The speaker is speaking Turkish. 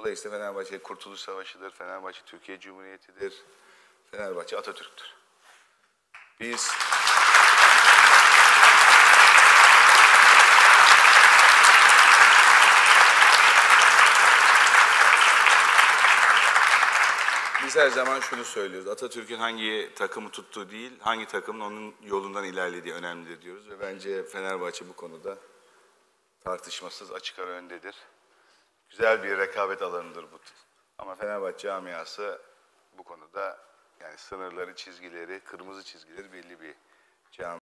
Dolayısıyla Fenerbahçe Kurtuluş Savaşı'dır, Fenerbahçe Türkiye Cumhuriyeti'dir, Fenerbahçe Atatürk'tür. Biz her zaman şunu söylüyoruz. Atatürk'ün hangi takımı tuttuğu değil, hangi takımın onun yolundan ilerlediği önemlidir diyoruz. Ve bence Fenerbahçe bu konuda tartışmasız açık ara öndedir. Güzel bir rekabet alanıdır bu. Ama Fenerbahçe camiası bu konuda yani sınırları, çizgileri, kırmızı çizgileri belli bir cami.